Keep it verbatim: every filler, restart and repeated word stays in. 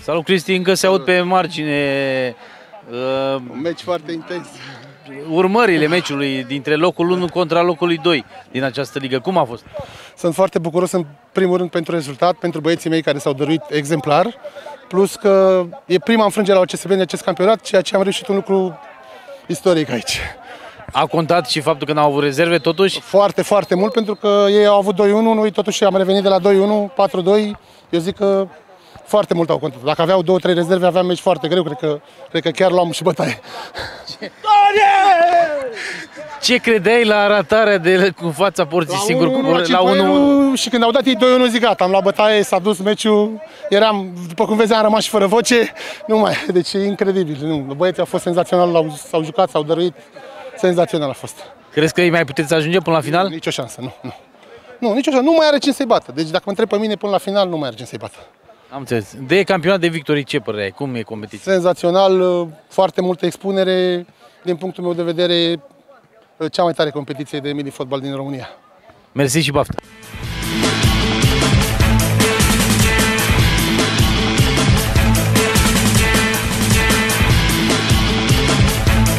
Salut, Cristi, încă se aud pe margine uh, un meci foarte intens. Urmările meciului dintre locul unu contra locului doi din această ligă. Cum a fost? Sunt foarte bucuros în primul rând pentru rezultat, pentru băieții mei care s-au dăruit exemplar, plus că e prima înfrângere la O C S B în acest campionat, ceea ce am reușit un lucru istoric aici. A contat și faptul că n-au avut rezerve totuși? Foarte, foarte mult, pentru că ei au avut doi unu, noi totuși am revenit de la doi unu, patru doi, eu zic că foarte mult au contat. Dacă aveau două, trei rezerve, aveam meci foarte greu, cred că, cred că chiar luam și bătaie. Ce, Ce credeai la ratarea de cu fața porții la singur? unu, La unu unu? Și când au dat ei doi unu, zic gata, am luat bătaie, s-a dus meciul, eram, după cum vezi, am rămas și fără voce, nu mai, deci e incredibil. Nu. Băieții au fost senzațional, s-au jucat, s-au dăruit, senzațional a fost. Crezi că ei mai puteți ajunge până la final? Nici o șansă, nu. Nu, nu nici o șansă, nu mai are cine să-i bată. Deci dacă mă întreb pe mine, până la final, nu mai are cine să-i bată. Am înțeles. De campionat de victorii, ce părere ai? Cum e competiția? Senzațional, foarte multă expunere, din punctul meu de vedere, cea mai tare competiție de mini-fotbal din România. Mersi și baftă!